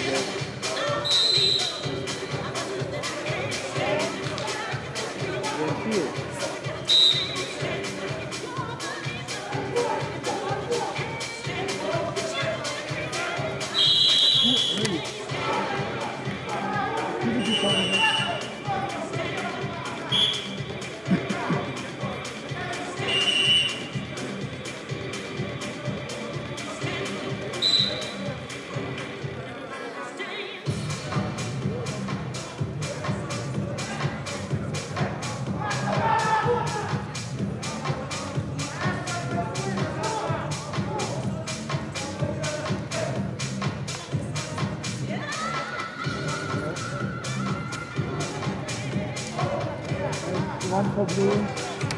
One for blue.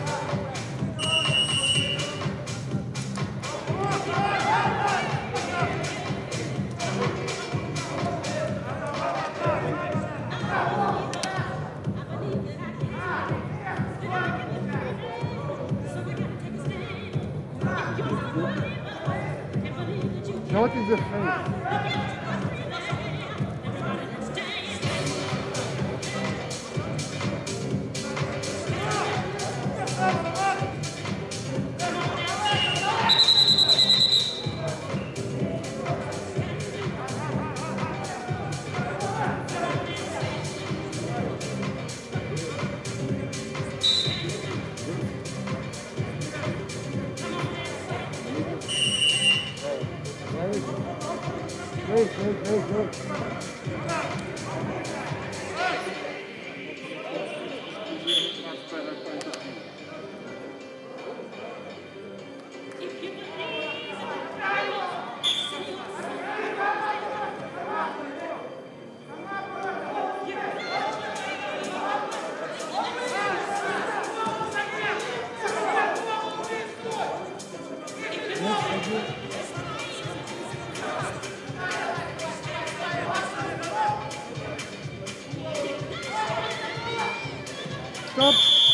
Notice the face. Wait. Stop.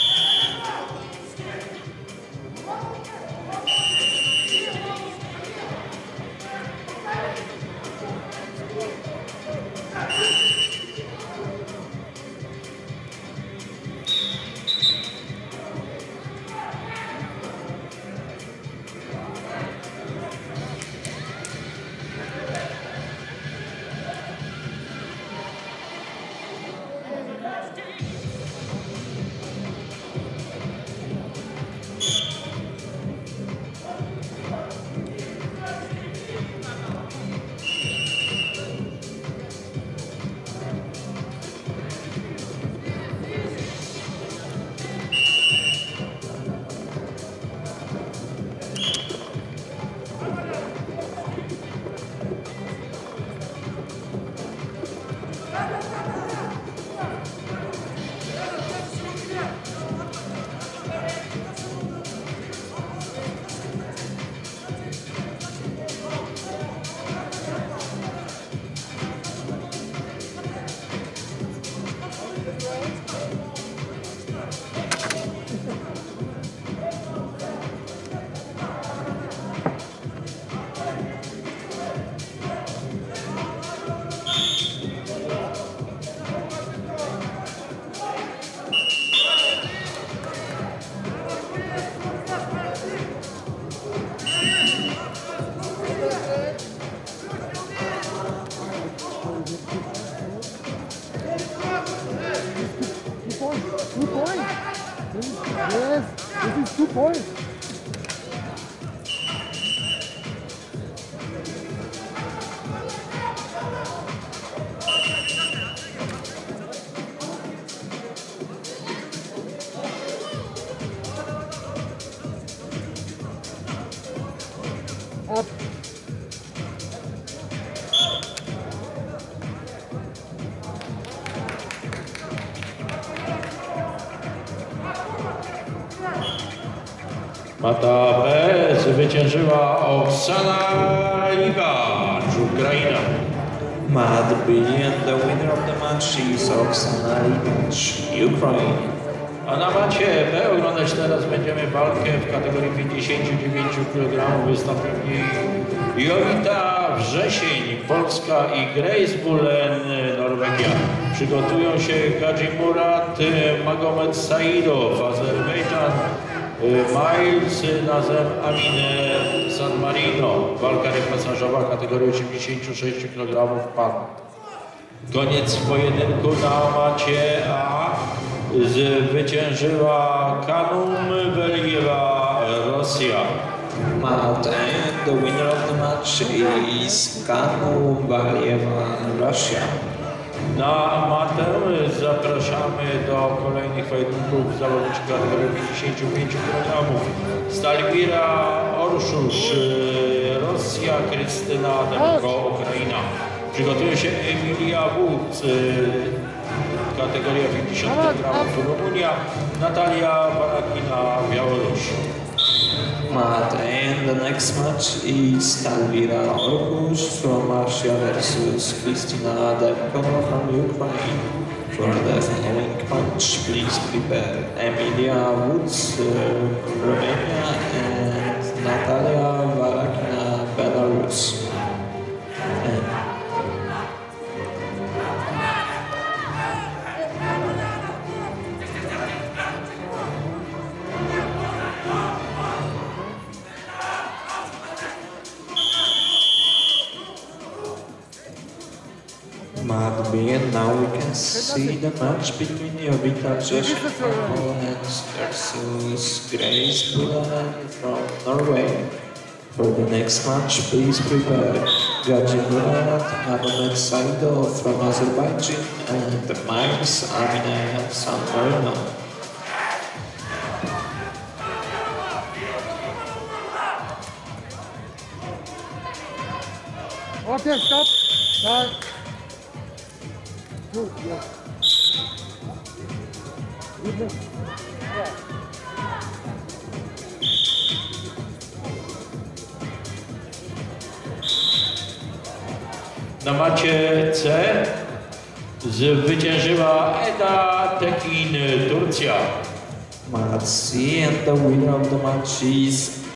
Yes, this is 2 points. Up. Mata B zwyciężyła Oksana Iwacz, Ukraina. Mat B and the winner of the match is Oksana Iwacz, Ukraine. A na macie B oglądać teraz będziemy walkę w kategorii 59 kg. Wystąpi w niej Jolita wrzesień Polska i Greifswald Norwegia. Przygotują się Gadzi Murat, Magomed Saidow, Azerbejdżan, Miles Nazem Amine San Marino. Walka repasażowa kategorii 86 kg pan. Koniec pojedynku na macie A. Zwyciężyła Kanum Beliewa, Rosja. Mat and the winner of the match is Kanu Balieva, Russia. Na matę zapraszamy do kolejnych pojedynków zawodniczych kategorii 55 kg. Stalwira Orszusz, Rosja, Krystyna Demko, Ukraina. Przygotuje się Emilia Wódz, kategoria 50 kg, Rumunia, Natalia Barakina, Białoruś. Mat and the next match is Stalwira Orkush from Russia versus Kristina Demko from Ukraine. For the following match, please prepare Emilia Woods, Romania, and Natalia Barakina, Belarus. Mat B, and now we can see the match between Jovita Brzesień from Poland versus Grace Bulan from Norway. For the next match, please prepare Gadzi Murat, Magomed Saidow from Azerbaijan and Miles Amine San Marino. Okay, stop. Start. Good, yeah. Good. Yeah. Na macie C zwyciężyła Eda Tekin, Turcja. Mat C, and the winner of the match is